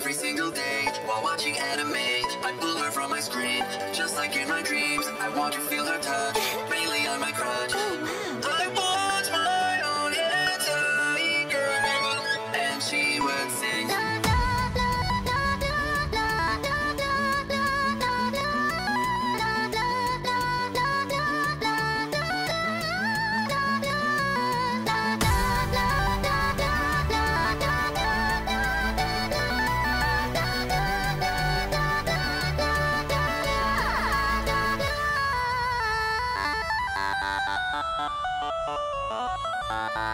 every single day while watching anime. I pull her from my screen, just like in my dreams. I want to feel her touch, mainly on my crotch.